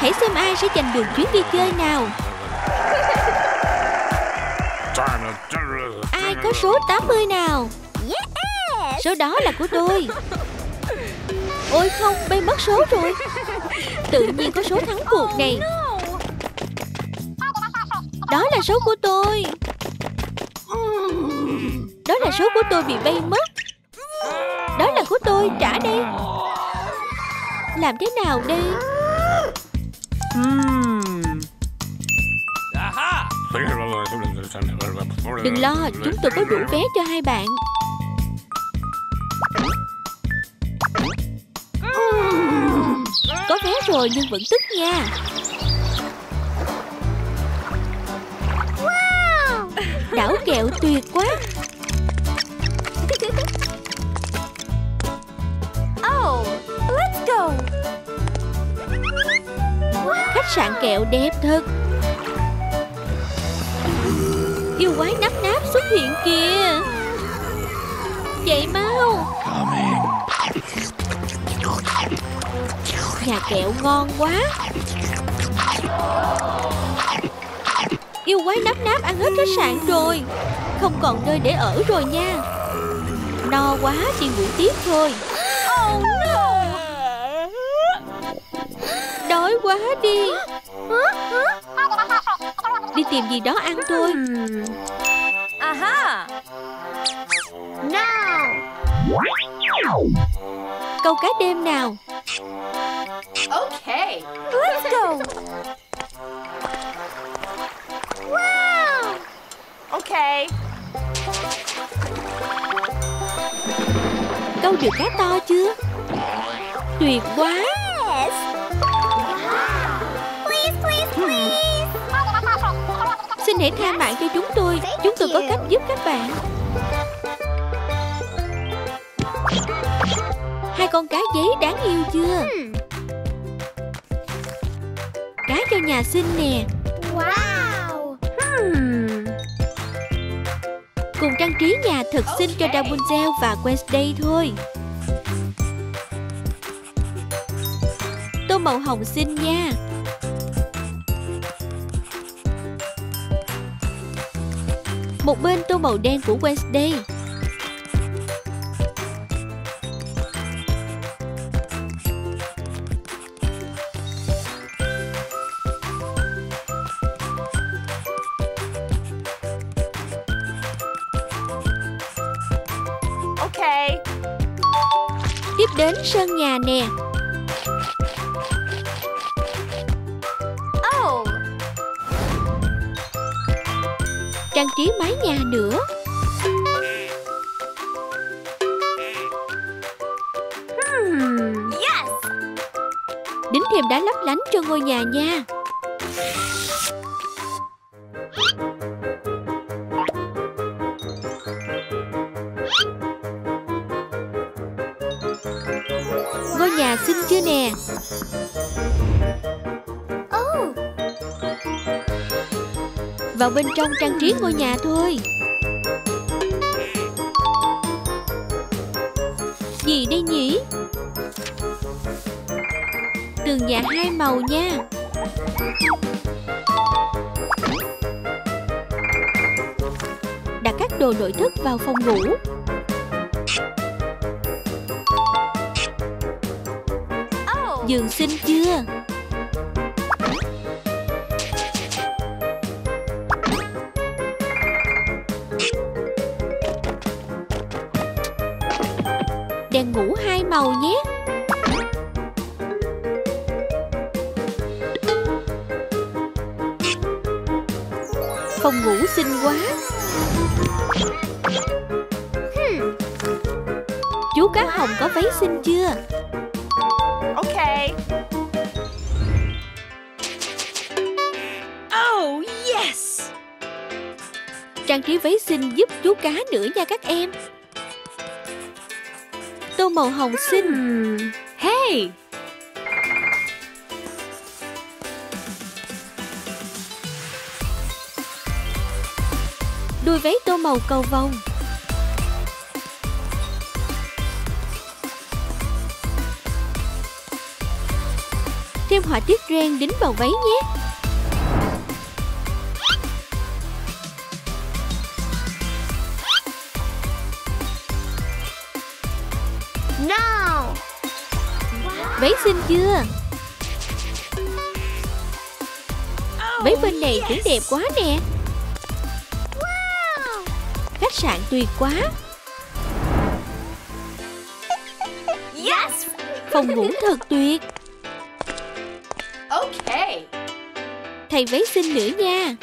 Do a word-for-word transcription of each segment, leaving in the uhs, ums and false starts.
Hãy xem ai sẽ giành được chuyến đi chơi nào. Ai có số tám mươi nào? Số đó là của tôi. Ôi không, bay mất số rồi. Tự nhiên có số thắng cuộc này. Đó là số của tôi. Đó là số của tôi bị bay mất. Đó là của tôi, trả đây. Làm thế nào đây? Đừng lo, chúng tôi có đủ vé cho hai bạn. Có vé rồi nhưng vẫn tức nha. Đảo kẹo tuyệt quá. Oh, let's go. Khách sạn kẹo đẹp thật. Yêu quái nắp náp xuất hiện kìa. Chạy mau. Nhà kẹo ngon quá. Yêu quái nắp náp ăn hết khách sạn rồi. Không còn nơi để ở rồi nha. No quá đi ngủ tiếp thôi. Oh no. Đói quá đi. Đi tìm gì đó ăn thôi. Aha. No. Câu cá đêm nào. Okay, let's go. Wow. Okay. Câu được cá to chưa? Tuyệt quá. Yes. Please, please, please. Xin hãy tha mạng cho chúng tôi. Chúng tôi có cách giúp các bạn. Hai con cá giấy đáng yêu chưa? Cá cho nhà xinh nè. Wow. Hmm. Cùng trang trí nhà thật xinh cho Rapunzel và Wednesday thôi. Tô màu hồng xinh nha. Một bên tô màu đen của Wednesday. Okay. Tiếp đến sân nhà nè. Oh. Trang trí mái nhà nữa. Hmm. Yes. Đính thêm đá lấp lánh cho ngôi nhà nha. Ngôi nhà xinh chưa nè? Oh. Vào bên trong trang trí ngôi nhà thôi. Gì đây nhỉ? Tường nhà hai màu nha. Đặt các đồ nội thất vào phòng ngủ. Oh. Giường xinh chưa? Đèn ngủ hai màu nhé. Phòng ngủ xinh quá. Hmm. Chú cá hồng có váy xinh chưa? Okay. Oh, yes. Trang trí váy xinh giúp chú cá nữa nha các em. Tô màu hồng xinh. Hmm. Hey. Đuôi váy tô màu cầu vồng. Thêm họa tiết ren đính vào váy nhé. No. Váy xinh chưa? Váy bên này cũng đẹp quá nè. Wow. Khách sạn tuyệt quá. Yes. Phòng ngủ thật tuyệt. Okay. Thay váy xinh nữa nha.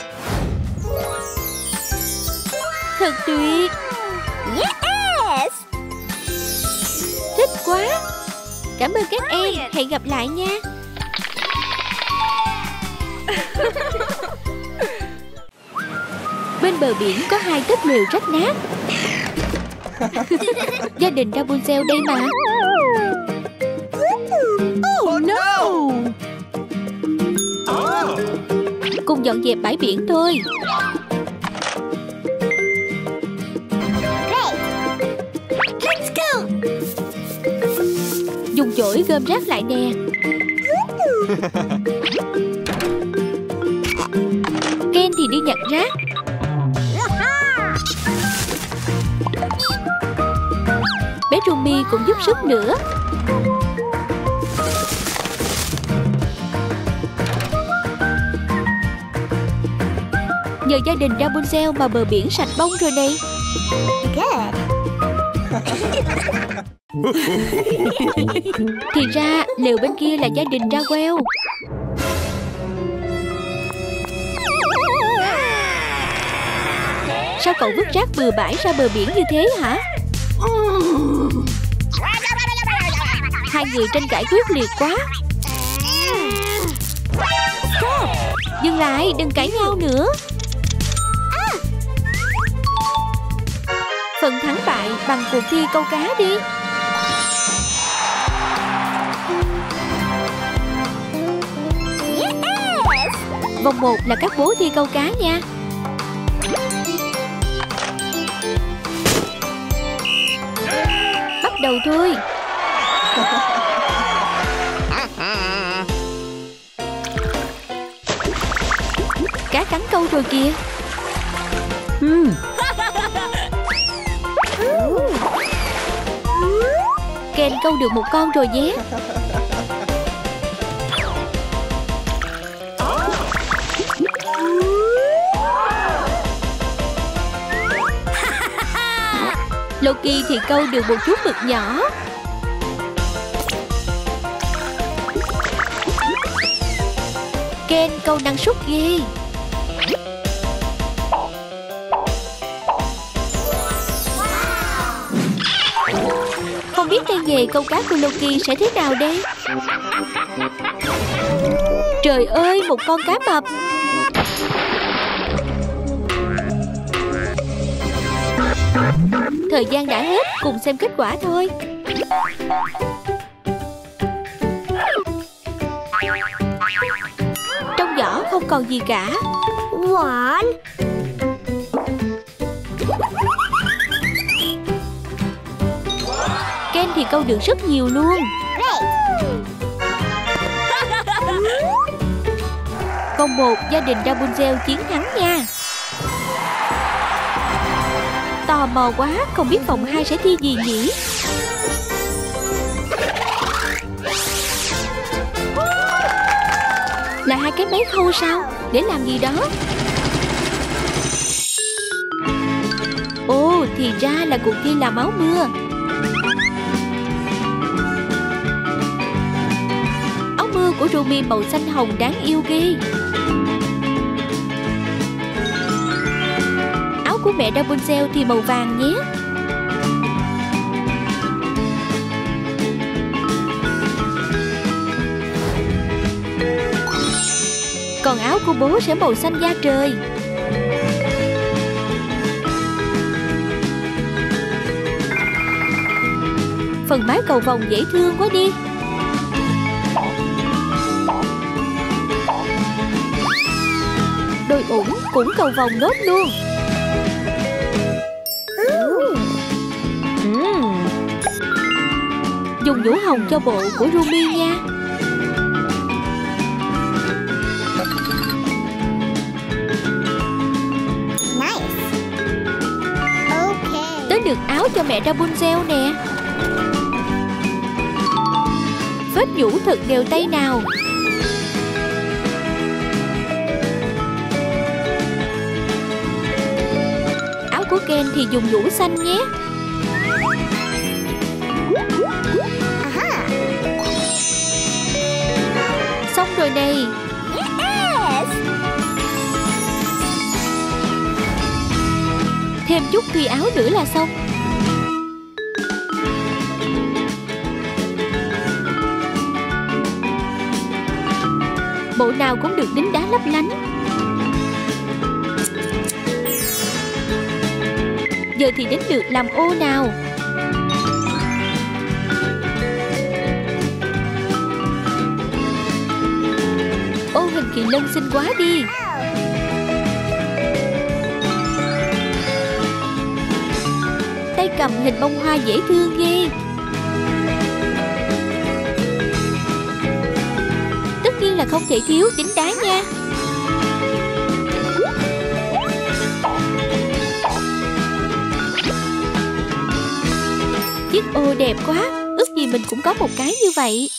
Thật tuyệt. Yes. Thích quá. Cảm ơn các em. Hẹn gặp lại nha. Bên bờ biển có hai túp lều rách nát. Gia đình Rapunzel đây mà. Oh no. Cùng dọn dẹp bãi biển thôi. Great. Let's go. Dùng chổi gom rác lại nè. Ken thì đi nhặt rác. Bé Rumi cũng giúp sức nữa. Nhờ gia đình Rapunzel mà bờ biển sạch bông rồi này. Good. Thì ra lều bên kia là gia đình Raquel. Sao cậu vứt rác bừa bãi ra bờ biển như thế hả? Hai người tranh cãi quyết liệt quá. Dừng lại, đừng cãi nhau nữa. Phần thắng bại bằng cuộc thi câu cá đi. Yes. Vòng một là các bố thi câu cá nha. Bắt đầu thôi. Cá cắn câu rồi kìa. Hmm. Ken câu được một con rồi nhé. Loki thì câu được một chú mực nhỏ. Ken câu năng suất ghê. Không biết tay nghề câu cá của Loki sẽ thế nào đây? Trời ơi, một con cá mập. Thời gian đã hết, cùng xem kết quả thôi. Trong giỏ không còn gì cả. One. Ken thì câu được rất nhiều luôn. Great. Vòng một, gia đình Rapunzel chiến thắng nha. Tò mò quá, không biết vòng hai sẽ thi gì nhỉ? Là hai cái máy khâu sao? Để làm gì đó? Ồ, thì ra là cuộc thi làm áo mưa. Áo mưa của Rumi màu xanh hồng đáng yêu ghê. Áo của mẹ Rapunzel thì màu vàng nhé. Còn áo của bố sẽ màu xanh da trời. Phần mái cầu vồng dễ thương quá đi. Đôi ủng cũng cầu vồng nốt luôn. Mm. Dùng nhũ hồng cho bộ của Rumi nha. được áo cho mẹ Rapunzel nè. Phết nhũ thật đều tay nào. Áo của Ken thì dùng nhũ xanh nhé. Xong rồi này. Yes. Thêm chút thuy áo nữa là xong. Bộ nào cũng được đính đá lấp lánh. Giờ thì đến lượt làm ô nào. Ô hình kỳ lân xinh quá đi. Tay cầm hình bông hoa dễ thương ghê. Tất nhiên là không thể thiếu đính đá nha. Chiếc ô đẹp quá. Ước gì mình cũng có một cái như vậy.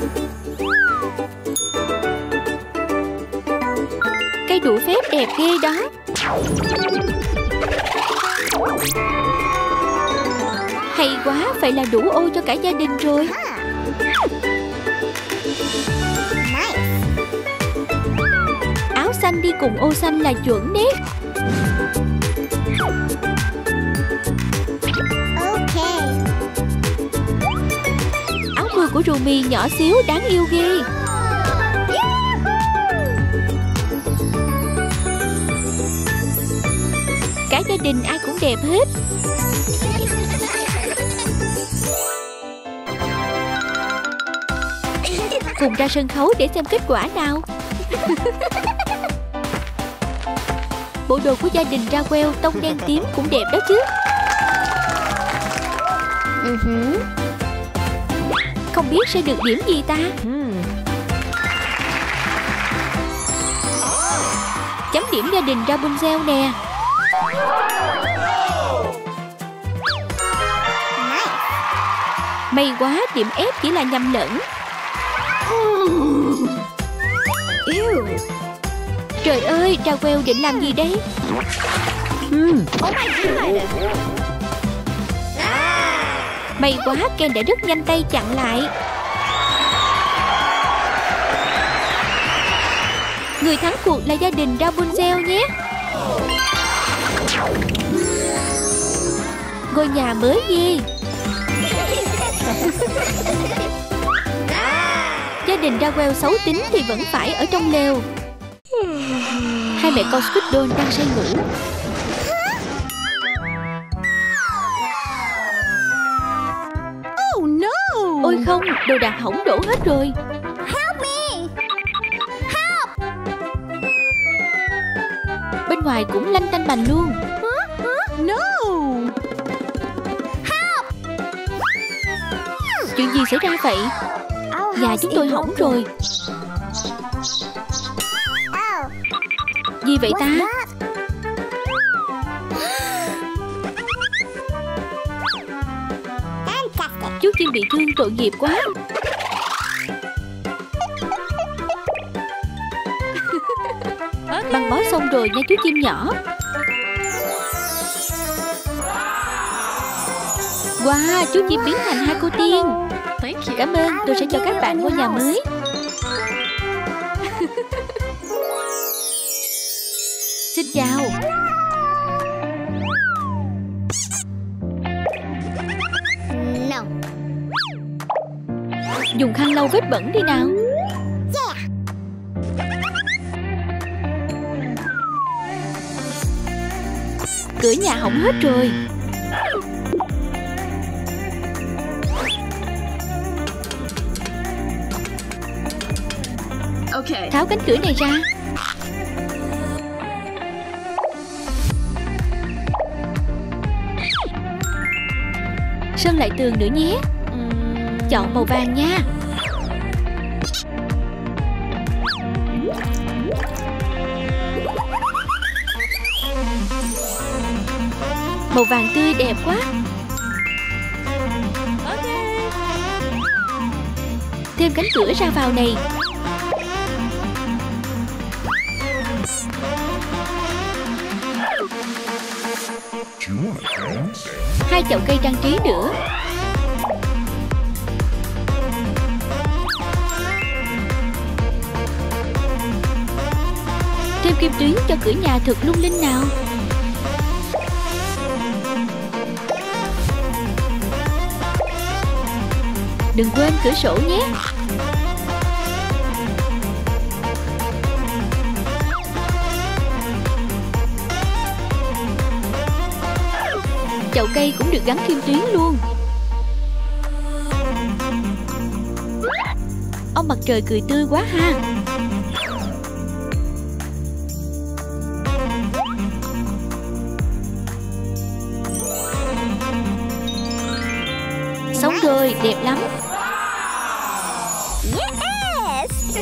Cây đũa phép đẹp ghê đó. Hay quá, phải là đủ ô cho cả gia đình rồi. Áo xanh đi cùng ô xanh là chuẩn đấy. Okay. Áo mưa của Rumi nhỏ xíu đáng yêu ghê. Cả gia đình ai cũng đẹp hết. Cùng ra sân khấu để xem kết quả nào. Bộ đồ của gia đình Raquel tông đen tím cũng đẹp đó chứ. Uh-huh. Không biết sẽ được điểm gì ta. Chấm điểm gia đình Rapunzel nè. May quá, điểm ép chỉ là nhầm lẫn. Ew. Trời ơi, Raquel định làm gì đây? Hmm. Oh my god. May quá, Ken đã rất nhanh tay chặn lại. Người thắng cuộc là gia đình Rapunzel nhé. Ngôi nhà mới ghê. Gia đình Raquel xấu tính thì vẫn phải ở trong lều. Hai mẹ con Squidon đang say ngủ. Oh no. Ôi không, đồ đạc hỏng đổ hết rồi. Help me. Bên ngoài cũng lanh tanh bành luôn. No. Chuyện gì xảy ra vậy? Nhà chúng tôi hỏng rồi. Oh. Gì vậy ta? What's that? Fantastic. Chú chim bị thương tội nghiệp quá. Băng bó xong rồi nha chú chim nhỏ. Wow, chú chim biến thành hai cô tiên. Cảm ơn, tôi sẽ cho các bạn ngôi nhà mới. Xin chào. No. Dùng khăn lau vết bẩn đi nào. Yeah. Cửa nhà hỏng hết rồi. Okay. Tháo cánh cửa này ra. Sơn lại tường nữa nhé. Chọn màu vàng nha. Màu vàng tươi đẹp quá. Thêm cánh cửa ra vào này. Hai chậu cây trang trí nữa. Thêm kim tuyến cho cửa nhà thật lung linh nào. Đừng quên cửa sổ nhé. Chậu cây cũng được gắn kim tuyến luôn. Ông mặt trời cười tươi quá ha. Xong rồi, đẹp lắm. Yes!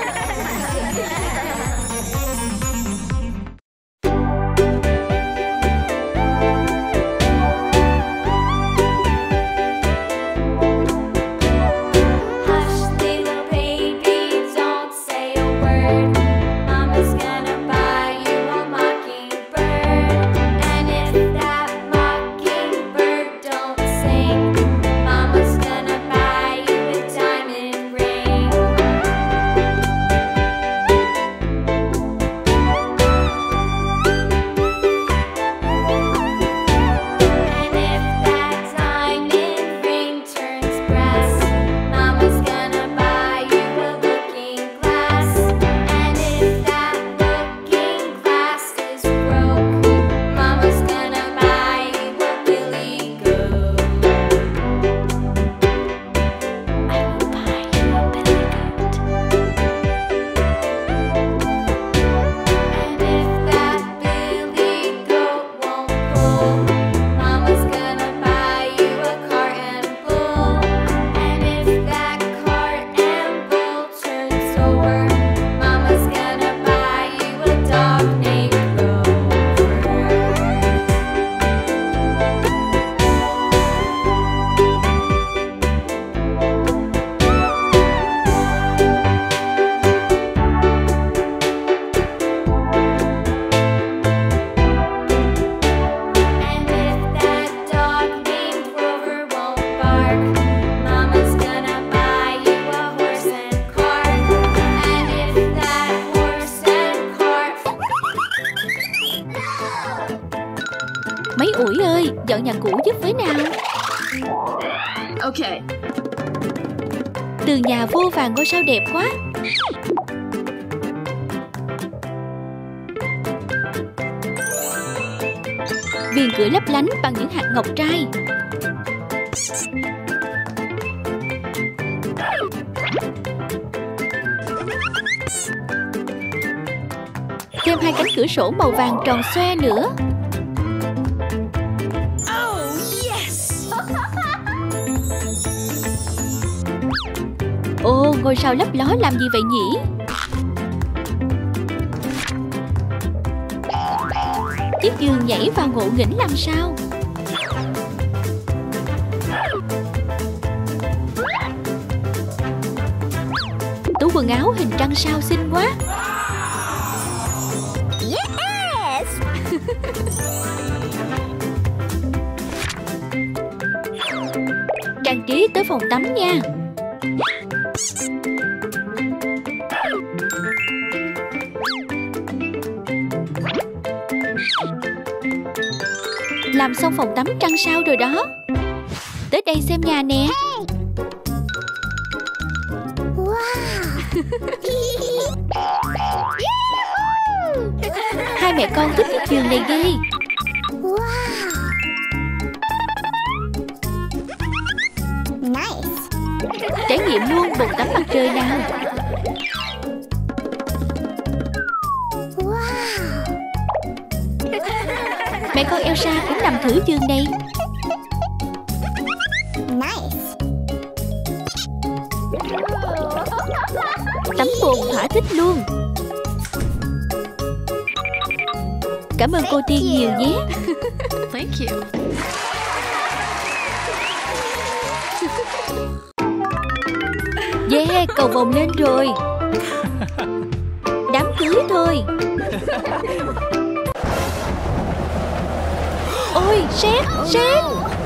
Mấy ủi ơi, dọn nhà cũ giúp với nào. Ok. Tường nhà vô vàng ngôi sao đẹp quá. Viền cửa lấp lánh bằng những hạt ngọc trai. Thêm hai cánh cửa sổ màu vàng tròn xoe nữa. Ồ, ngôi sao lấp ló làm gì vậy nhỉ? Chiếc giường nhảy vào ngộ nghĩnh làm sao? Tủ quần áo hình trăng sao xinh quá. Yes! Trang trí tới phòng tắm nha. Làm xong phòng tắm trăng sao rồi đó. Tới đây xem nhà nè. Wow! Hai mẹ con thích chiếc giường này ghê. Wow! Nice! Trải nghiệm luôn bồn tắm mặt trời nào. Wow! Mẹ con Elsa cũng nằm thử giường này. Nice! Tắm bồn thỏa thích luôn. Cảm ơn cô Tiên nhiều nhé. Thank you. Yeah, cầu vồng lên rồi. Đám cưới thôi. Ôi, sét, sét.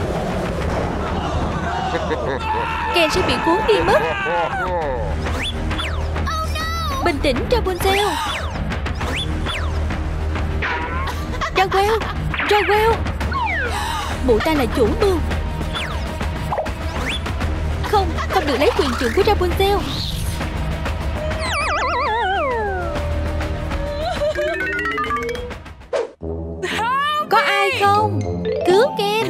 Ken sẽ bị cuốn đi mất. Bình tĩnh Rapunzel. Raquel, Raquel. Mụ ta là chủ mưu. Không, không được lấy quyền trưởng của Rapunzel. Có ai không? Cứu Ken.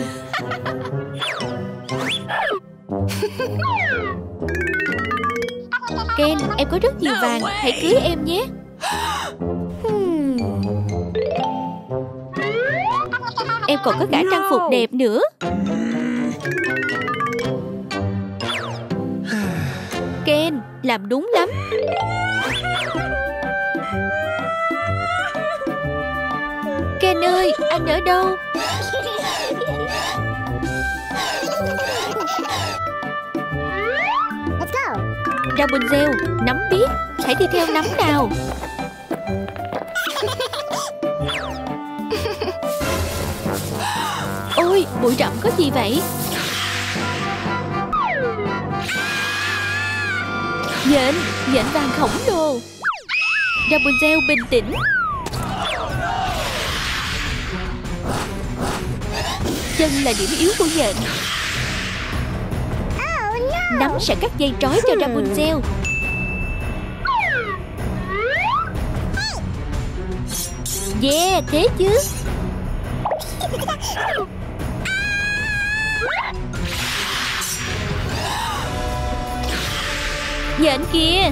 Ken, em có rất nhiều vàng. Hãy cưới em nhé. Hmm. Em còn có cả trang phục đẹp nữa. Ken, làm đúng lắm. Ken ơi, anh ở đâu? Let's go. Rapunzel, nắm biết. Hãy đi theo nắm nào. Ôi, bụi rậm có gì vậy? Nhện, nhện vàng khổng lồ. Rapunzel bình tĩnh. Chân là điểm yếu của nhện. Nắm sẽ cắt dây trói cho Rapunzel. Yeah, thế chứ. Nhện kìa.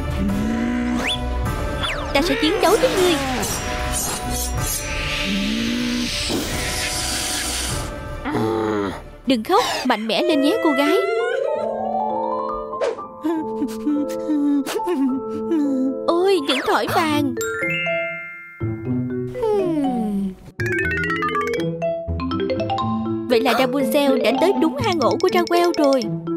Ta sẽ chiến đấu với ngươi. Đừng khóc, mạnh mẽ lên nhé cô gái. Ôi, những thỏi vàng. Hmm. Vậy là Rapunzel đã tới đúng hang ổ của Raquel rồi.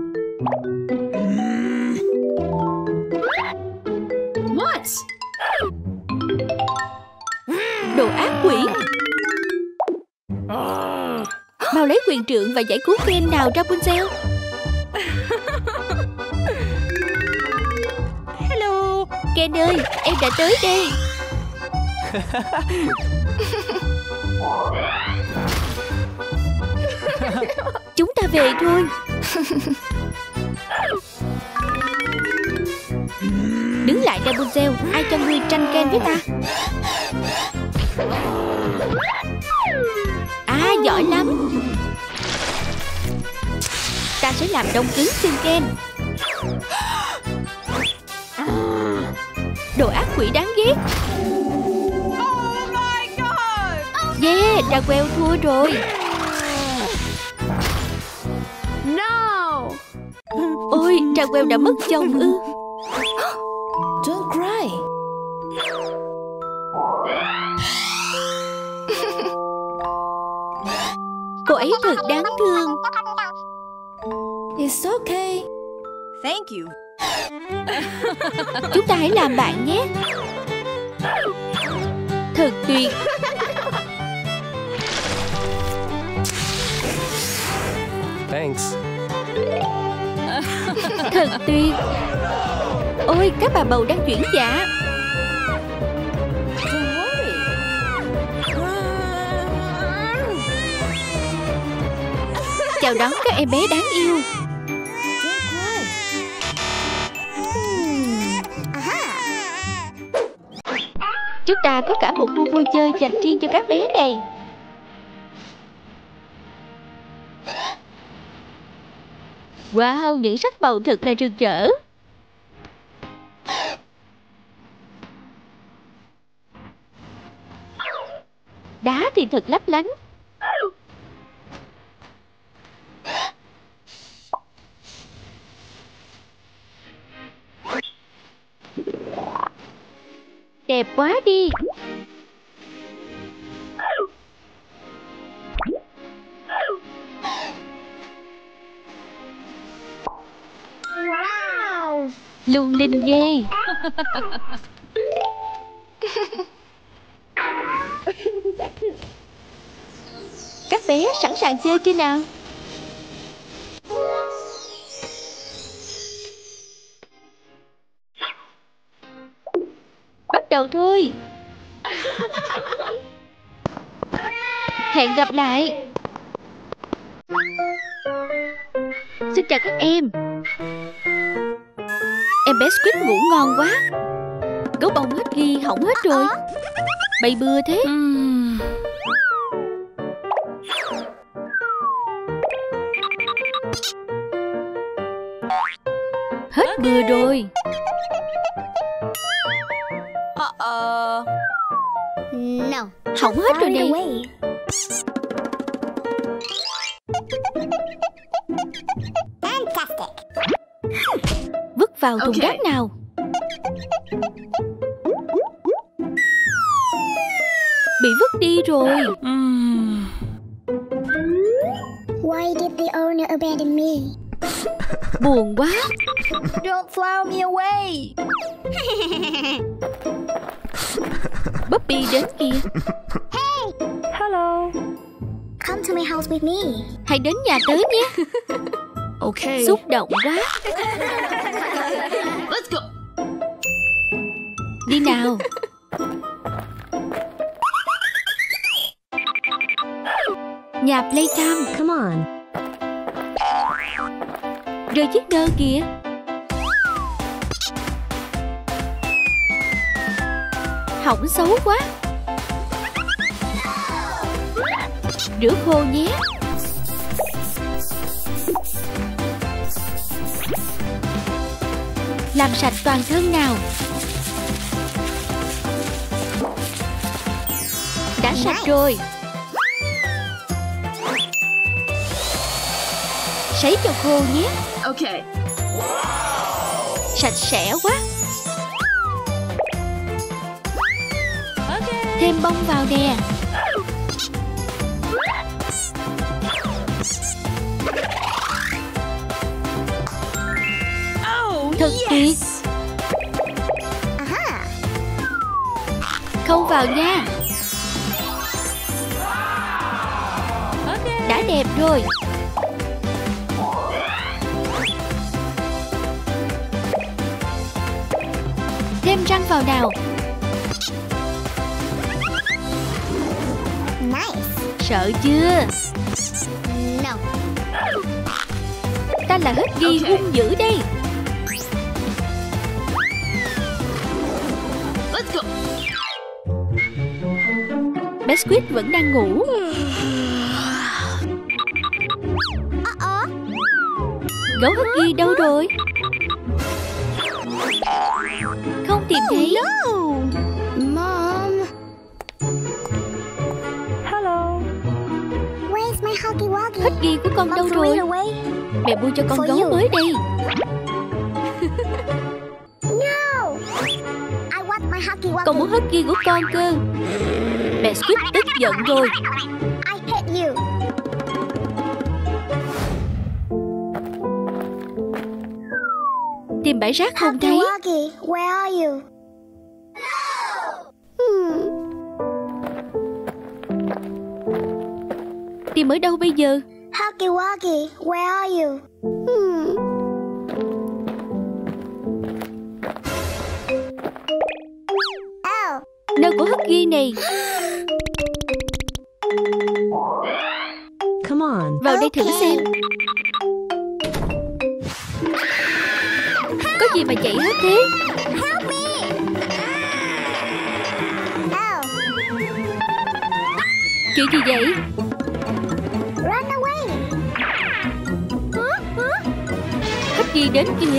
What? Đồ ác quỷ. Mau lấy quyền trượng và giải cứu Ken nào Rapunzel. Hello Ken ơi, em đã tới đây. Chúng ta về thôi. Đứng lại Rapunzel, ai cho ngươi tranh Ken với ta? À, giỏi lắm. Ta sẽ làm đông cứng xương Ken. Đồ ác quỷ đáng ghét. Yeah, Raquel thua rồi. No. Ôi, Raquel đã mất chồng ư? Don't cry. Cô ấy thật đáng thương. It's okay. Thank you. Chúng ta hãy làm bạn nhé. Thật tuyệt. Thanks. Thật tuyệt. Ôi, các bà bầu đang chuyển dạ. Don't worry. Chào đón các em bé đáng yêu. Don't cry. Chúng ta có cả một khu vui chơi dành riêng cho các bé này. Wow, những sắc màu thật là rực rỡ. Đá thì thật lấp lánh. Đẹp quá đi. Lung linh ghê. Các bé sẵn sàng chơi chưa nào? Bắt đầu thôi. Hẹn gặp lại. Xin chào các em. Em bé Squid ngủ ngon quá. Gấu bông Huggy hỏng hết rồi. Bay bừa thế. Hết bừa rồi. Uh-oh. No. Hỏng hết rồi nè. Fantastic. Vứt vào thùng Ok. rác nào. Bị vứt đi rồi. Why did the owner abandon me? Buồn quá. Don't throw me away. Puppy đến kìa. Hello. Come to my house with me. Hãy đến nhà tớ nhé. Okay. Xúc động quá. Let's go. Đi nào. Nhà Playtime. Come on. Rơi chiếc đơ kìa. Hỏng xấu quá. Rửa khô nhé. Làm sạch toàn thân nào. Đã sạch rồi. Sấy cho khô nhé. Okay. Sạch sẽ quá. Thêm bông vào nè. Oh, Thật tuyệt. yes. Aha. Khâu vào nha. Đã đẹp rồi. Thêm răng vào nào. Nice. Sợ chưa? No. Ta là Huggy Ok. hung dữ đây. Let's go. Bé Squid vẫn đang ngủ. Uh-oh. Gấu Huggy đâu rồi? Không tìm thấy. Mom. Hello. Where's my Huggy Wuggy? Huggy của con đâu Mom threw rồi? it away. Mẹ mua cho con For gấu you. mới đây. No. I want my Huggy Wuggy. Con muốn Huggy của con cơ. Mẹ Squid tức giận rồi. I hate you. Tìm bãi rác không Huggy thấy. Wuggy, where are you? Hmm. Tìm ở đâu bây giờ? Huggy Wuggy, where are you? Hmm. Oh. Nơi của Huggy này. Come on. Vào đây thử Ok. xem. Có gì mà chạy hết thế? Help me. Oh. Chuyện gì vậy? Run away. Huggy đến kìa.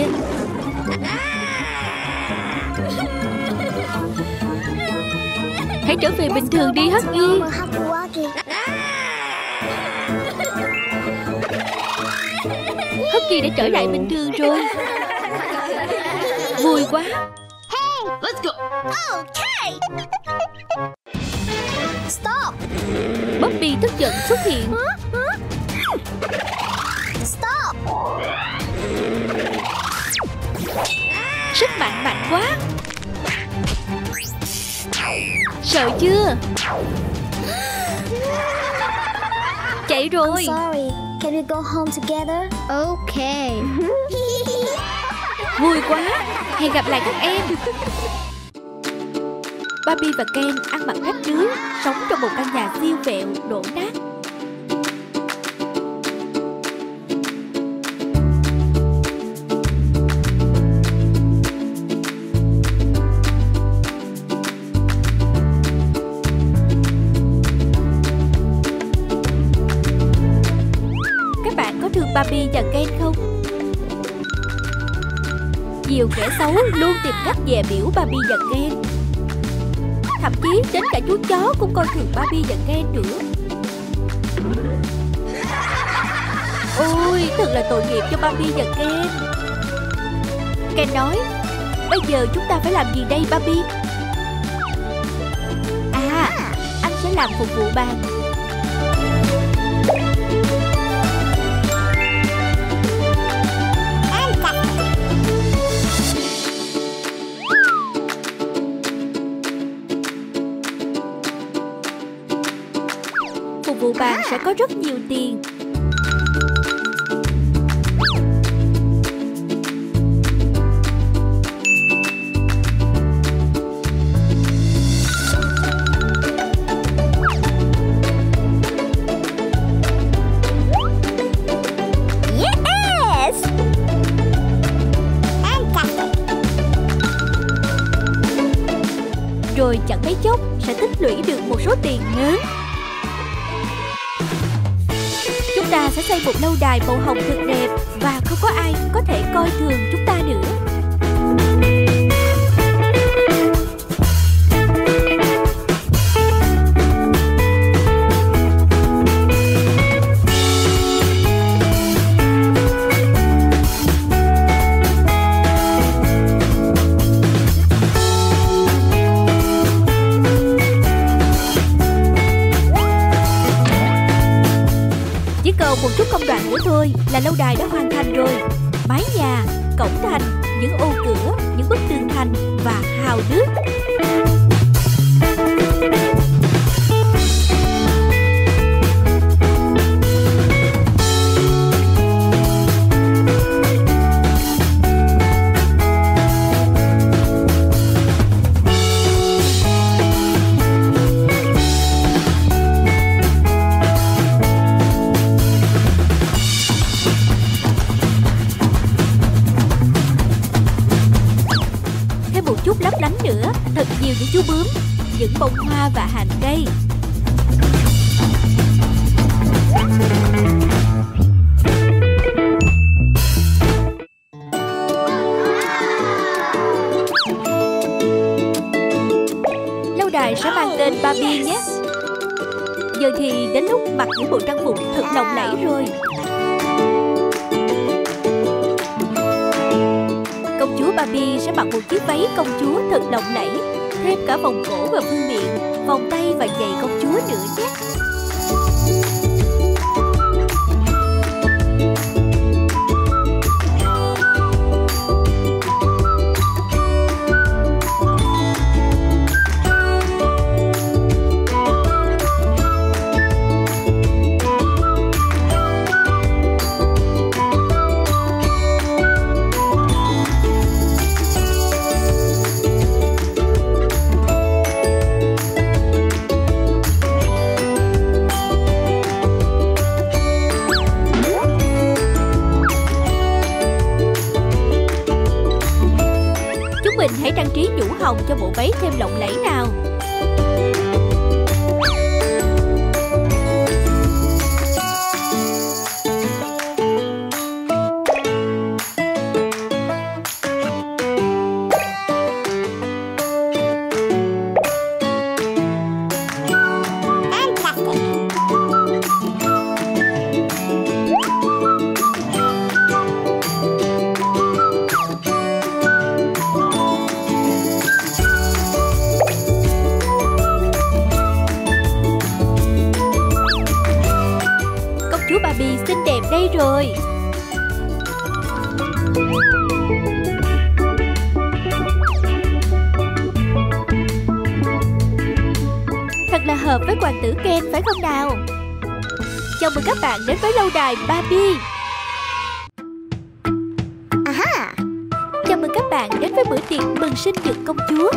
Hãy trở về bình thường đi Huggy. Normal Huggy Wuggy. Huggy đã trở lại bình thường rồi. Vui quá. Let's go. Okay. Stop. Puppy tức giận xuất hiện. Stop. quá. Sợ chưa? Chạy rồi. I'm sorry. Can we go home together? Okay. Vui quá. Hẹn gặp lại các em. Barbie và Ken ăn mặc rách rưới, sống trong một căn nhà siêu vẹo, đổ nát. Các bạn có thương Barbie và Ken không? Nhiều kẻ xấu luôn tìm cách dè bỉu Barbie và Ken. Thậm chí đến cả chú chó cũng coi thường Barbie và Ken nữa. Ôi, thật là tội nghiệp cho Barbie và Ken. Ken nói, bây giờ chúng ta phải làm gì đây Barbie? À, anh sẽ làm phục vụ bàn. Phục vụ bàn sẽ có rất nhiều tiền. Yes! Rồi chẳng mấy chốc sẽ tích lũy được một số tiền lớn. Chúng ta sẽ xây một lâu đài màu hồng thật đẹp và không có ai có thể coi thường chúng ta nữa. Chỉ còn một chút công đoạn nữa thôi là lâu đài đã hoàn thành rồi. Mái nhà, cổng thành, những ô cửa, những bức tường thành và hào nước. Chút lấp lánh nữa, thật nhiều những chú bướm, những bông hoa và hành cây. Lâu đài sẽ mang tên Barbie nhé. Giờ thì đến lúc mặc những bộ trang phục thật lộng lẫy rồi. Công chúa Barbie sẽ mặc một chiếc váy công chúa thật lộng lẫy, thêm cả vòng cổ và vương miện, vòng tay và giày công chúa nữa nhé. Hãy trang trí nhũ hồng cho bộ váy thêm lộng lẫy nào. Chú Barbie xinh đẹp đây rồi. là hợp với hoàng tử Ken phải không nào? Chào mừng các bạn đến với lâu đài Barbie. Aha. Chào mừng các bạn đến với bữa tiệc mừng sinh nhật công chúa.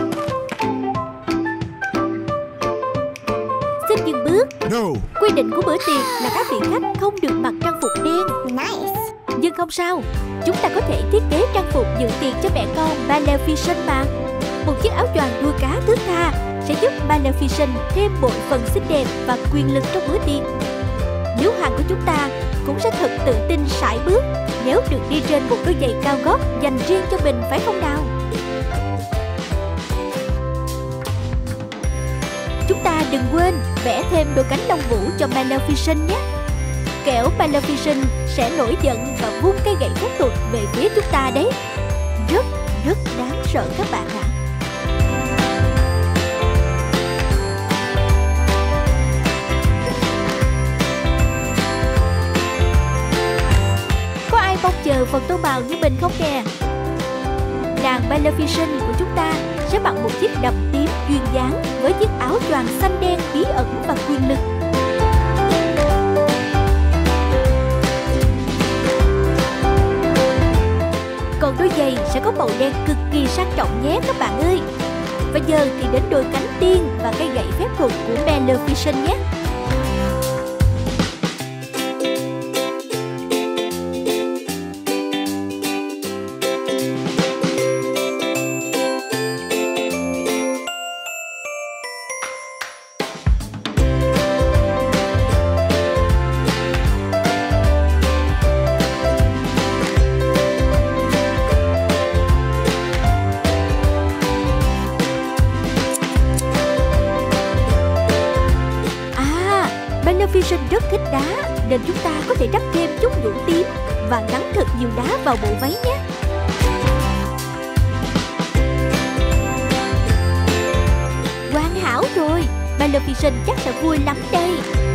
Xin dừng bước. No. Quy định của bữa tiệc là các vị khách không được mặc trang phục đen. Nice. Nhưng không sao, chúng ta có thể thiết kế trang phục dự tiệc cho mẹ con Maleficent mà. Một chiếc áo choàng đuôi cá thước tha sẽ giúp Maleficent thêm bội phần xinh đẹp và quyền lực trong bữa tiệc. Nữ hoàng của chúng ta cũng sẽ thật tự tin sải bước nếu được đi trên một đôi giày cao gót dành riêng cho mình phải không nào? Chúng ta đừng quên vẽ thêm đôi cánh lông vũ cho Maleficent nhé. Kẻo Maleficent sẽ nổi giận và vung cây gậy phép thuật về phía chúng ta đấy. Rất rất đáng sợ các bạn ạ. Có ai mong chờ phần tô màu như mình không nè? Nàng Maleficent của chúng ta sẽ mặc một chiếc đầm tím duyên dáng với chiếc áo choàng xanh đen bí ẩn và quyền lực. Còn đôi giày sẽ có màu đen cực kỳ sang trọng nhé các bạn ơi. Và giờ thì đến đôi cánh tiên và cây gậy phép thuật của Maleficent nhé. Maleficent rất thích đá nên chúng ta có thể đắp thêm chút nhũ tím và gắn thật nhiều đá vào bộ váy nhé. Hoàn hảo rồi, Maleficent chắc sẽ vui lắm đây.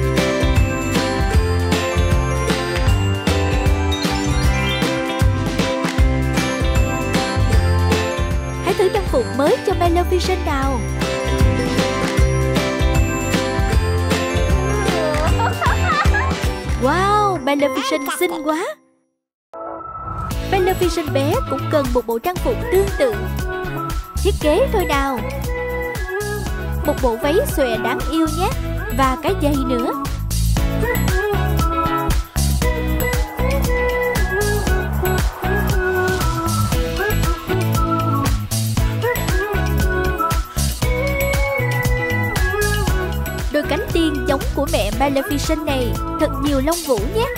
Hãy thử trang phục mới cho Maleficent nào. Wow, Maleficent xinh quá. Maleficent bé cũng cần một bộ trang phục tương tự. Thiết kế thôi nào. Một bộ váy xòe đáng yêu nhé. Và cái giày nữa. Đôi cánh tiên giống của mẹ Maleficent này thật nhiều lông vũ nhé.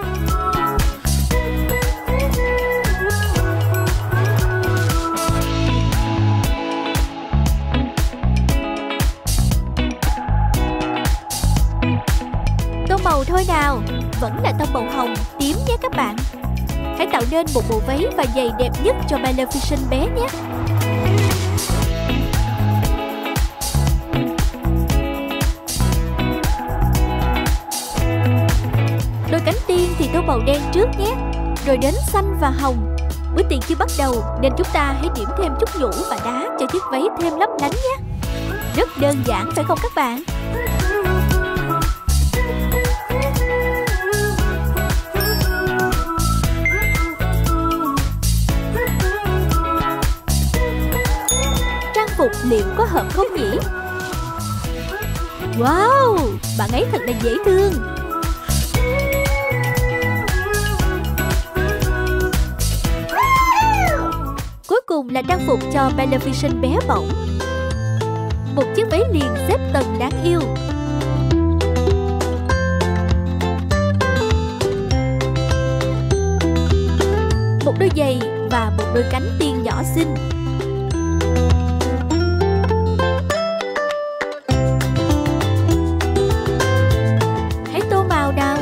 Tô màu thôi nào, vẫn là tông màu hồng, tím nhé các bạn. Hãy tạo nên một bộ váy và giày đẹp nhất cho Maleficent bé nhé. Đôi cánh tiên thì tô màu đen trước nhé, rồi đến xanh và hồng. Bữa tiệc chưa bắt đầu nên chúng ta hãy điểm thêm chút nhũ và đá cho chiếc váy thêm lấp lánh nhé. Rất đơn giản phải không các bạn? Trang phục liệu có hợp không nhỉ? Wow, bạn ấy thật là dễ thương. Cuối cùng là trang phục cho Maleficent bé bỏng. Một chiếc váy liền xếp tầng đáng yêu. Một đôi giày và một đôi cánh tiên nhỏ xinh. Hãy tô màu nào.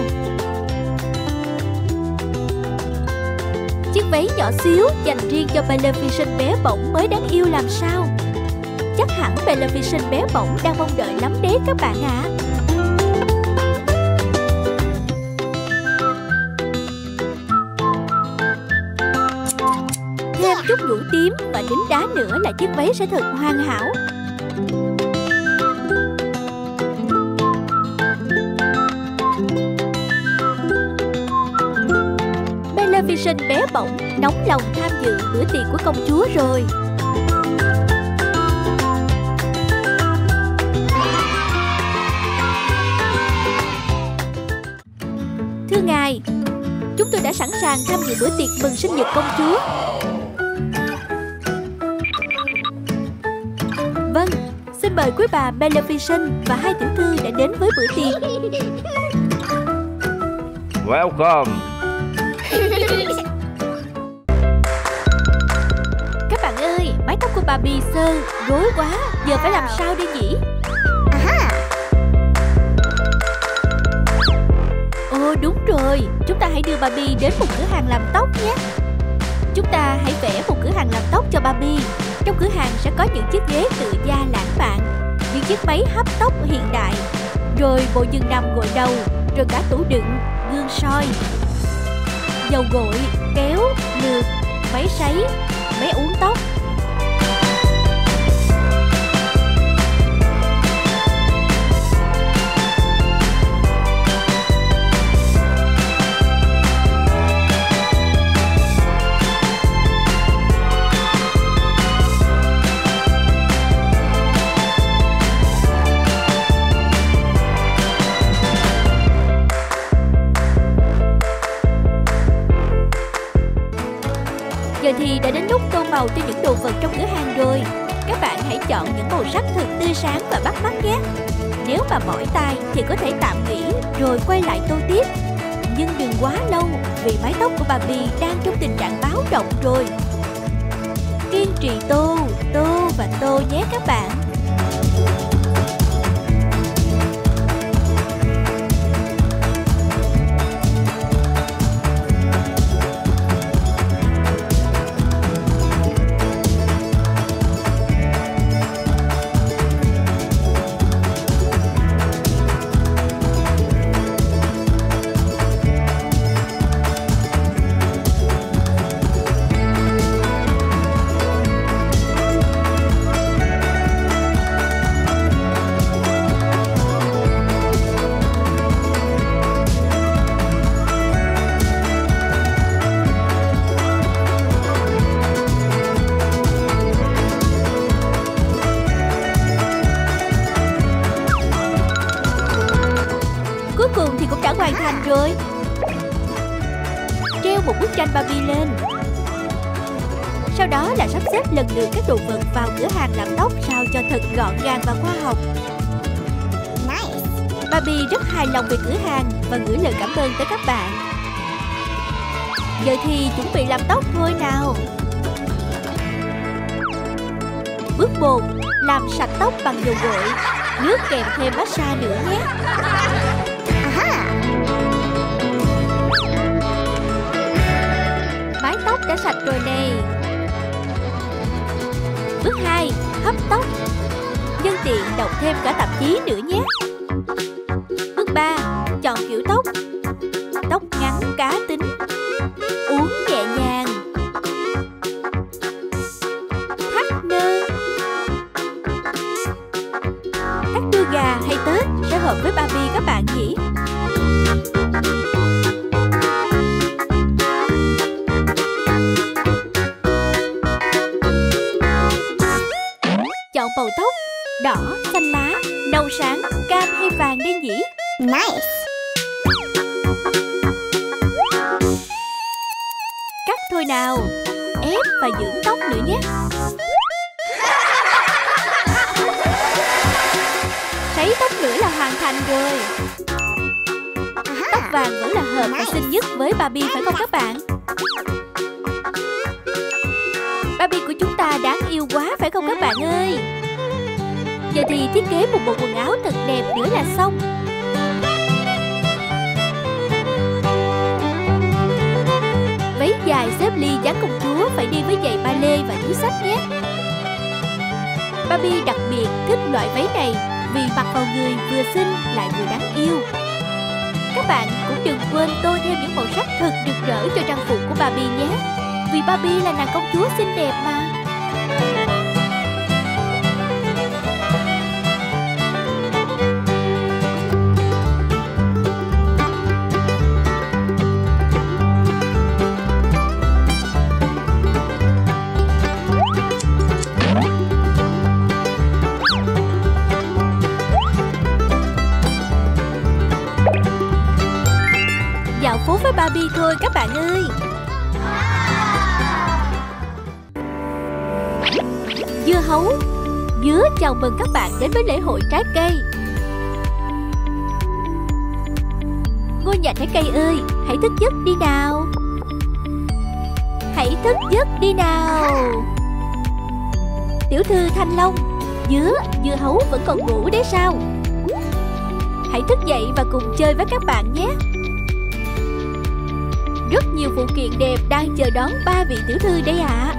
Chiếc váy nhỏ xíu dành riêng cho Maleficent bé bỏng mới đáng yêu làm sao. Chắc hẳn Maleficent bé bỏng đang mong đợi lắm đấy các bạn ạ. Thêm chút nhũ tím và đính đá nữa là chiếc váy sẽ thật hoàn hảo. Maleficent bé bỏng nóng lòng tham dự bữa tiệc của công chúa rồi. Thưa ngài, chúng tôi đã sẵn sàng tham dự bữa tiệc mừng sinh nhật công chúa. Vâng, xin mời quý bà Maleficent và hai tiểu thư đã đến với bữa tiệc. Welcome. Các bạn ơi, mái tóc của Barbie sơ, rối quá, giờ phải làm sao đây nhỉ? Ồ đúng rồi, chúng ta hãy đưa Barbie đến một cửa hàng làm tóc nhé. Chúng ta hãy vẽ một cửa hàng làm tóc cho Barbie. Trong cửa hàng sẽ có những chiếc ghế tự da lãng mạn, những chiếc máy hấp tóc hiện đại, rồi bộ giường nằm gội đầu, rồi cả tủ đựng, gương soi, dầu gội, kéo, lược, máy sấy, máy uốn tóc. Giờ thì đã đến lúc tô màu cho những đồ vật trong cửa hàng rồi. Các bạn hãy chọn những màu sắc thật tươi sáng và bắt mắt nhé. Nếu mà mỏi tay thì có thể tạm nghỉ rồi quay lại tô tiếp. Nhưng đừng quá lâu vì mái tóc của Barbie đang trong tình trạng báo động rồi. Kiên trì tô, tô và tô nhé các bạn. Hoàn thành rồi. Treo một bức tranh Barbie lên. Sau đó là sắp xếp lần lượt các đồ vật vào cửa hàng làm tóc sao cho thật gọn gàng và khoa học. Nice. Barbie rất hài lòng về cửa hàng và gửi lời cảm ơn tới các bạn. Giờ thì chuẩn bị làm tóc thôi nào. Bước một, làm sạch tóc bằng dầu gội, nước kèm thêm massage nữa nhé. Mái tóc đã sạch rồi nè. Bước hai, hấp tóc. Nhân tiện đọc thêm cả tạp chí nữa nhé. Bước ba, chọn kiểu tóc. Tóc ngắn cá tính, uốn nhẹ nhàng, thắt nơ. Thắt đuôi gà hay tết sẽ hợp với Barbie các bạn nhỉ? Chọn màu tóc đỏ, xanh lá, nâu sáng, cam hay vàng đi nhỉ? Nice. Cắt thôi nào. Ép và dưỡng tóc nữa nhé. Sấy tóc nữa là hoàn thành rồi. Tóc vàng vẫn là hợp và xinh nhất với Barbie phải không các bạn? Barbie của chúng ta đáng yêu quá phải không các bạn ơi? Giờ thì thiết kế một bộ quần áo thật đẹp nữa là xong. Váy dài xếp ly dáng công chúa phải đi với giày ba lê và túi xách nhé. Barbie đặc biệt thích loại váy này vì mặc vào người vừa xinh lại vừa đáng yêu. Các bạn cũng đừng quên tô thêm những màu sắc thật rực rỡ cho trang phục của Barbie nhé. Vì Barbie là nàng công chúa xinh đẹp mà. dạo phố với Barbie thôi các bạn ơi. Dưa hấu. Dứa chào mừng các bạn đến với lễ hội trái cây. Ngôi nhà trái cây ơi, hãy thức giấc đi nào. Hãy thức giấc đi nào. Tiểu thư Thanh Long, dứa, dưa hấu vẫn còn ngủ đấy sao? Hãy thức dậy và cùng chơi với các bạn nhé. Rất nhiều phụ kiện đẹp đang chờ đón ba vị tiểu thư đây ạ. À.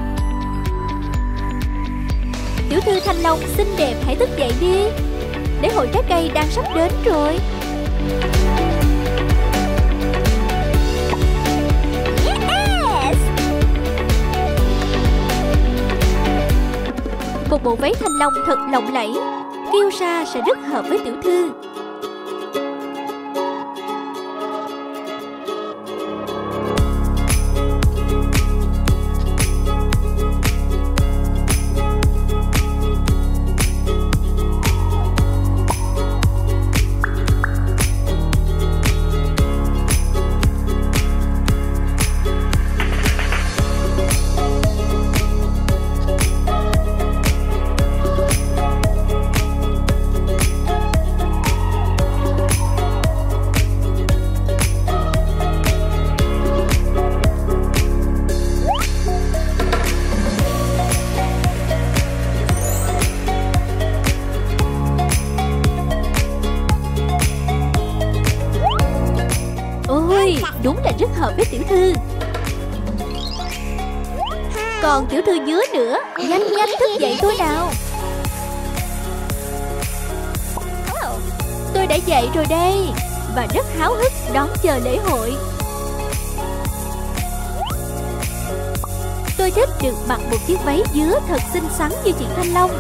Tiểu thư Thanh Long xinh đẹp, hãy thức dậy đi. Lễ hội trái cây đang sắp đến rồi. Yes! Một bộ váy thanh long thật lộng lẫy, kiêu sa sẽ rất hợp với tiểu thư. Đúng là rất hợp với tiểu thư. Còn tiểu thư dứa nữa, nhanh nhanh thức dậy thôi nào. Tôi đã dậy rồi đây và rất háo hức đón chờ lễ hội. Tôi thích được mặc một chiếc váy dứa thật xinh xắn như chị Thanh Long.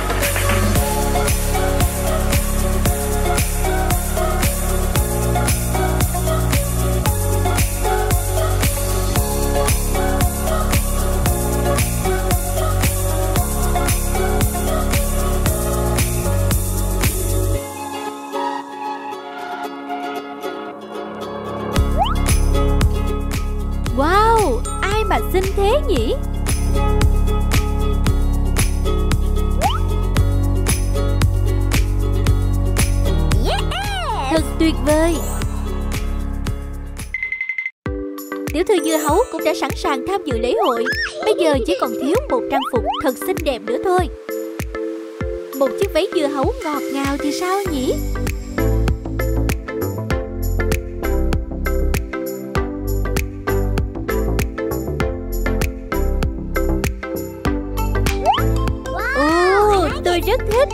Wow, ai mà xinh thế nhỉ? Yes! Thật tuyệt vời. Tiểu thư dưa hấu cũng đã sẵn sàng tham dự lễ hội. Bây giờ chỉ còn thiếu một trang phục thật xinh đẹp nữa thôi. Một chiếc váy dưa hấu ngọt ngào thì sao nhỉ? Tôi rất thích.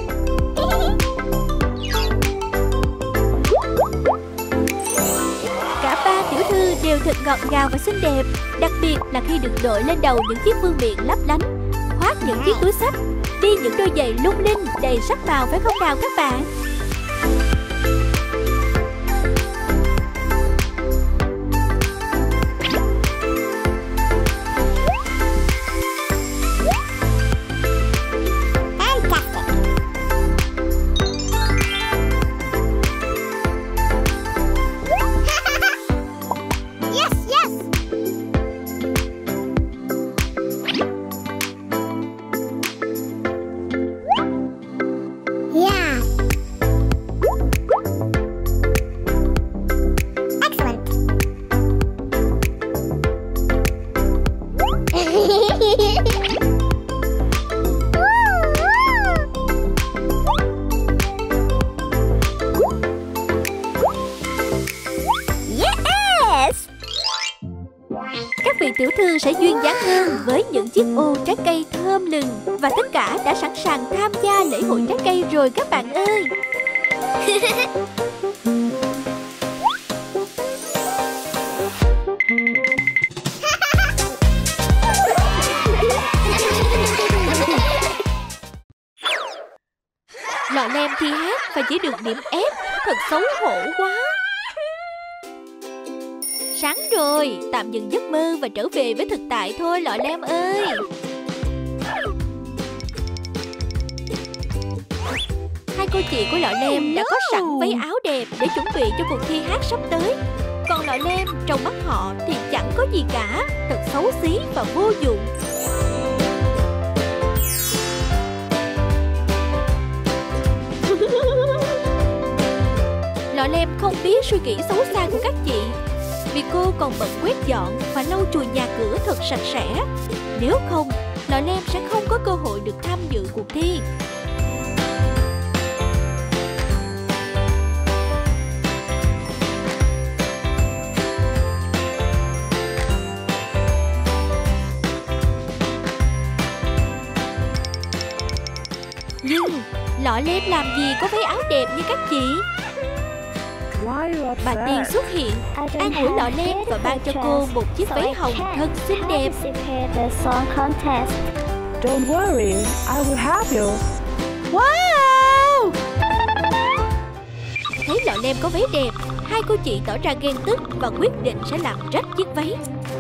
Cả ba tiểu thư đều thật ngọt ngào và xinh đẹp. Đặc biệt là khi được đội lên đầu những chiếc vương miện lấp lánh, khoác những chiếc túi xách, đi những đôi giày lung linh đầy sắc màu, phải không nào các bạn? Các vị tiểu thư sẽ duyên dáng hơn với những chiếc ô trái cây thơm lừng. Và tất cả đã sẵn sàng tham gia lễ hội trái cây rồi các bạn ơi. Lọ Lem thi hát và chỉ được điểm F, thật xấu hổ quá. Sáng rồi, tạm dừng giấc mơ và trở về với thực tại thôi Lọ Lem ơi. Hai cô chị của Lọ Lem đã có sẵn váy áo đẹp để chuẩn bị cho cuộc thi hát sắp tới. Còn Còn lọ lem trong mắt họ thì chẳng có gì cả, thật xấu xí và vô dụng. Lọ lem không biết suy nghĩ xấu xa của các chị, vì cô còn bận quét dọn và lau chùi nhà cửa thật sạch sẽ. Nếu không, lọ lem sẽ không có cơ hội được tham dự cuộc thi. Nhưng lọ lem làm gì có váy áo đẹp như các chị. Bà Tiên xuất hiện, an ủi lọ lem và ban cho cô một chiếc váy hồng thật xinh đẹp. Don't worry, I will help you. Wow! Thấy lọ lem có váy đẹp, hai cô chị tỏ ra ghen tức và quyết định sẽ làm rách chiếc váy.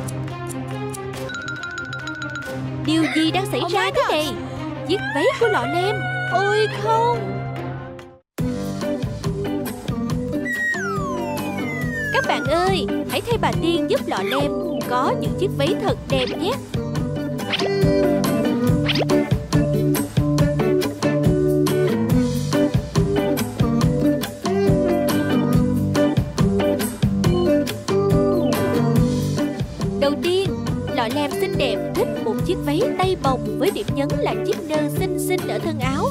Điều gì đang xảy ra thế này? Chiếc váy của lọ lem. Ôi không! Các bạn ơi, hãy thay bà Tiên giúp lọ lem có những chiếc váy thật đẹp nhé. Đầu tiên, lọ lem xinh đẹp thích một chiếc váy tay bồng với điểm nhấn là chiếc nơ xinh xinh ở thân áo.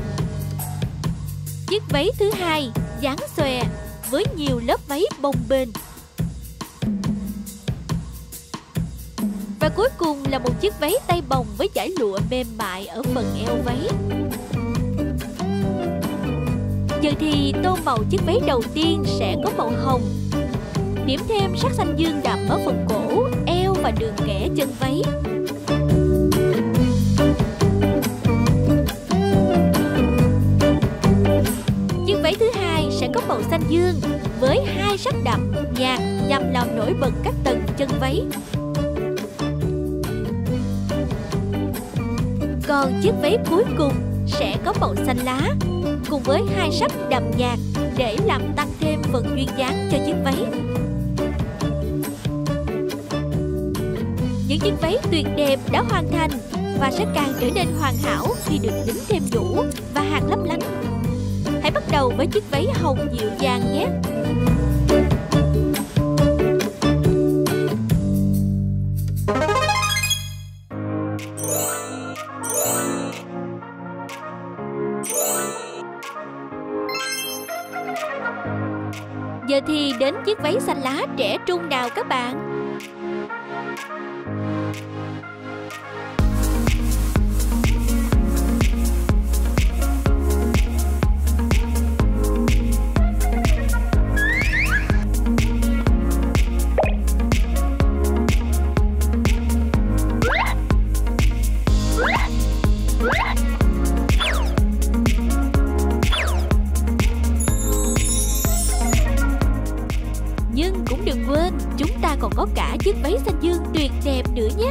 Chiếc váy thứ hai, dáng xòe với nhiều lớp váy bồng bềnh. Và cuối cùng là một chiếc váy tay bồng với dải lụa mềm mại ở phần eo váy. Giờ thì tô màu chiếc váy đầu tiên sẽ có màu hồng, điểm thêm sắc xanh dương đậm ở phần cổ, eo và đường kẻ chân váy. Chiếc váy thứ hai sẽ có màu xanh dương với hai sắc đậm nhạt nhằm làm nổi bật các tầng chân váy. Còn chiếc váy cuối cùng sẽ có màu xanh lá cùng với hai sắc đậm nhạt để làm tăng thêm phần duyên dáng cho chiếc váy. Những chiếc váy tuyệt đẹp đã hoàn thành và sẽ càng trở nên hoàn hảo khi được đính thêm nhũ và hạt lấp lánh. Hãy bắt đầu với chiếc váy hồng dịu dàng nhé. Giờ thì đến chiếc váy xanh lá trẻ trung nào các bạn. Nhưng cũng đừng quên, chúng ta còn có cả chiếc váy xanh dương tuyệt đẹp nữa nhé.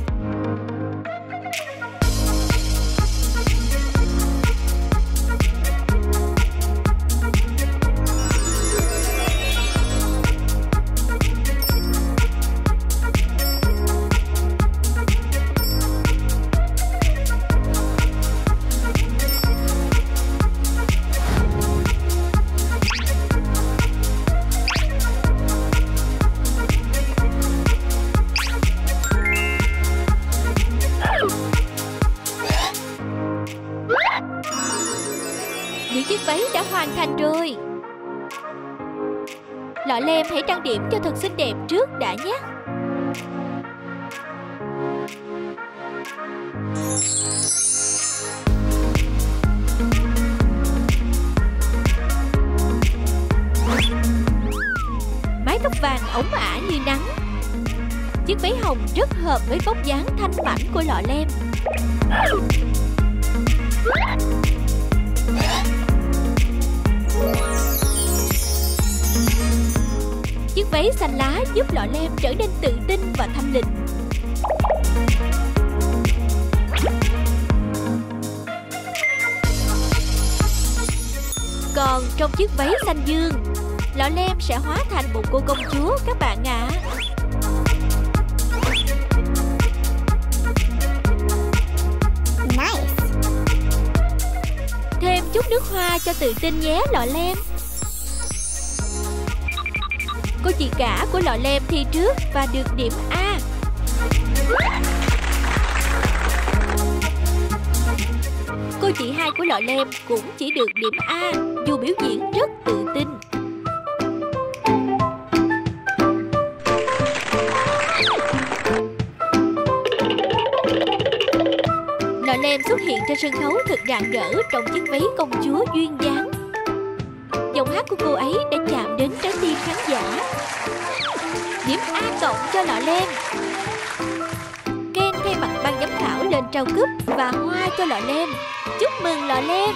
Những chiếc váy đã hoàn thành rồi. Lọ lem hãy trang điểm cho thật xinh đẹp trước đã nhé. Mái tóc vàng óng ả như nắng. Chiếc váy hồng rất hợp với vóc dáng thanh mảnh của lọ lem. Chiếc váy xanh lá giúp lọ lem trở nên tự tin và thanh lịch. Còn trong chiếc váy xanh dương, Lọ Lem sẽ hóa thành một cô công chúa các bạn ạ. À. Nice. Thêm chút nước hoa cho tự tin nhé Lọ Lem. Cô chị cả của Lọ Lem thi trước và được điểm A. Cô chị hai của Lọ Lem cũng chỉ được điểm A dù biểu diễn rất tự tin. Lọ Lem xuất hiện trên sân khấu thật rạng rỡ trong chiếc váy công chúa duyên dáng. Giọng hát của cô ấy đã chạm đến trái tim khán giả. Điểm A cộng cho Lọ Lem. Ken thay mặt ban giám khảo lên trao cúp và hoa cho Lọ Lem. Chúc mừng Lọ Lem.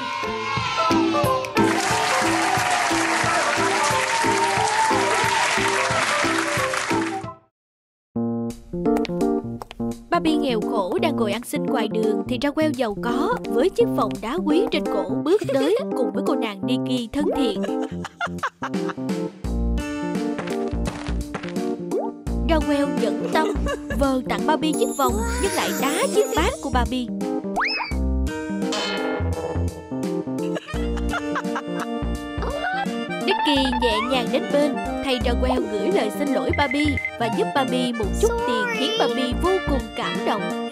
Barbie nghèo khổ đang ngồi ăn xin ngoài đường thì Raquel giàu có với chiếc vòng đá quý trên cổ bước tới cùng với cô nàng Nikki thân thiện. Raquel nhẫn tâm vờ tặng Barbie chiếc vòng nhưng lại đá chiếc bát của Barbie. Nikki nhẹ nhàng đến bên thay Raquel gửi lời xin lỗi Barbie và giúp Barbie một chút tiền khiến Barbie vô cùng cảm động.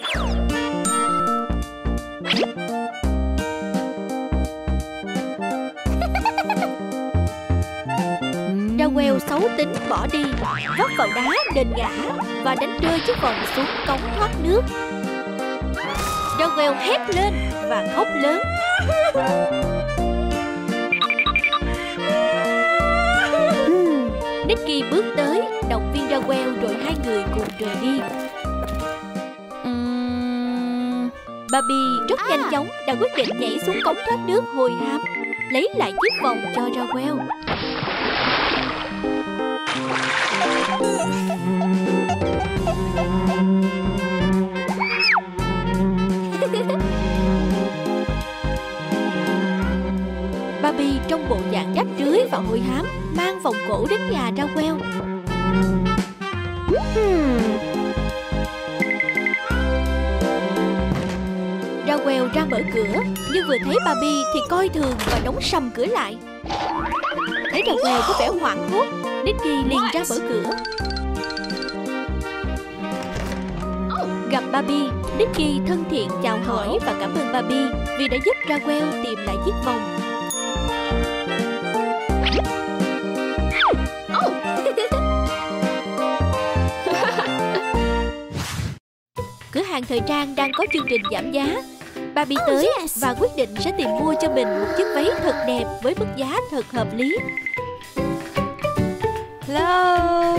Raquel xấu tính bỏ đi, vấp vào đá nền ngã và đánh rơi chiếc vòng xuống cống thoát nước. Raquel hét lên và khóc lớn. Nikki bước tới động viên Raquel rồi hai người cùng rời đi. uhm... Barbie rất nhanh chóng đã quyết định nhảy xuống cống thoát nước hồi hám, lấy lại chiếc vòng cho Raquel. Barbie trong bộ dạng rách rưới và hôi hám mang vòng cổ đến nhà Raquel. hmm. Raquel ra mở cửa nhưng vừa thấy Barbie thì coi thường và đóng sầm cửa lại. Thấy Raquel có vẻ hoảng hốt, Nikki liền ra mở cửa. Gặp Barbie, Nikki thân thiện chào hỏi và cảm ơn Barbie vì đã giúp Raquel tìm lại chiếc vòng. Cửa hàng thời trang đang có chương trình giảm giá. Barbie tới và quyết định sẽ tìm mua cho mình một chiếc váy thật đẹp với mức giá thật hợp lý. Hello.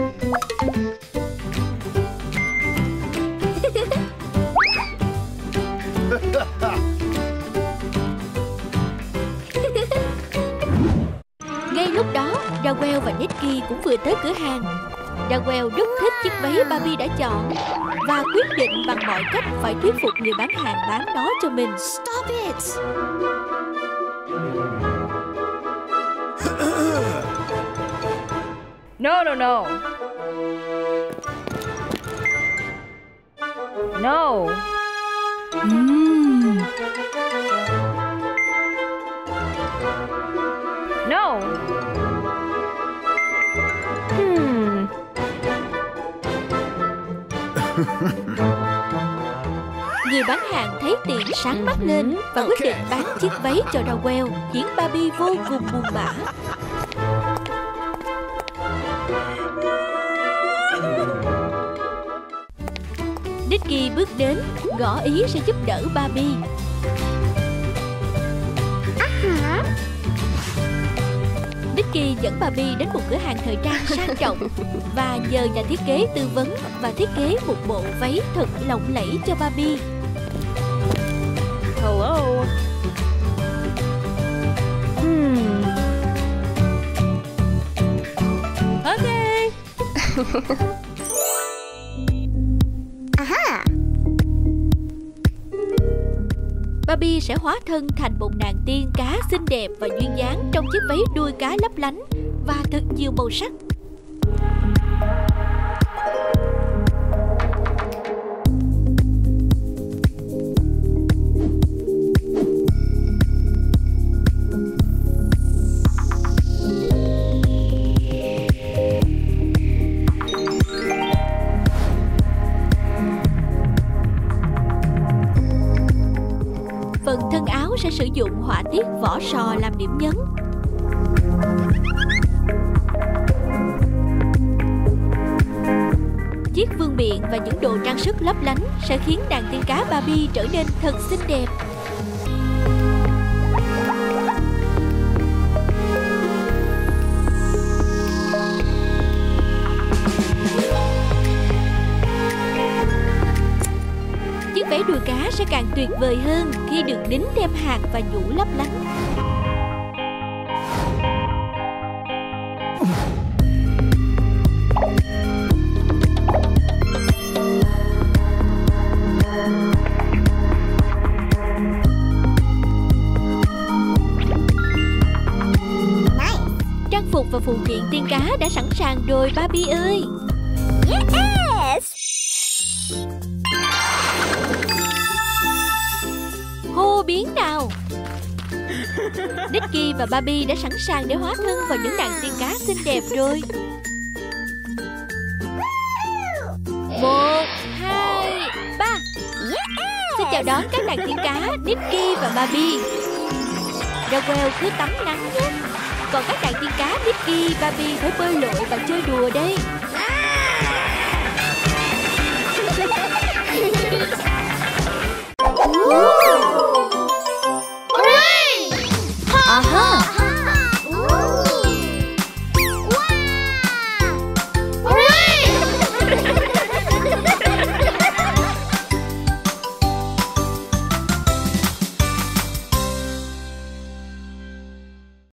Ngay lúc đó, Raquel và Nikki cũng vừa tới cửa hàng. Raquel rất thích chiếc váy Barbie đã chọn và quyết định bằng mọi cách phải thuyết phục người bán hàng bán nó cho mình. Stop it! No, no, no. No. Mmm. No. Hmm. Người bán hàng thấy tiền sáng mắt lên và quyết định bán chiếc váy cho Raquel, khiến Barbie vô cùng buồn bã. Nikki bước đến, ngỏ ý sẽ giúp đỡ Barbie. Hả? Nikki dẫn Barbie đến một cửa hàng thời trang sang trọng và nhờ nhà thiết kế tư vấn và thiết kế một bộ váy thật lộng lẫy cho Barbie. Hello. Hmm. Okay. Aha. Barbie sẽ hóa thân thành một nàng tiên cá xinh đẹp và duyên dáng trong chiếc váy đuôi cá lấp lánh và thật nhiều màu sắc. Phần thân áo sẽ sử dụng họa tiết vỏ sò làm điểm nhấn. Chiếc vương miện và những đồ trang sức lấp lánh sẽ khiến nàng tiên cá Barbie trở nên thật xinh đẹp. Chiếc váy đuôi cá sẽ càng tuyệt vời hơn khi được đính thêm hạt và nhũ lấp lánh. Trang phục và phụ kiện tiên cá đã sẵn sàng rồi Barbie ơi. Yes! Hô biến nào. Nicky và Barbie đã sẵn sàng để hóa thân vào những nàng tiên cá xinh đẹp rồi. Một, hai, ba. Xin chào đón các nàng tiên cá Nicky và Barbie. Raquel cứ tắm nắng nhé. Còn các nàng tiên cá Nicky, Barbie phải bơi lội và chơi đùa đây.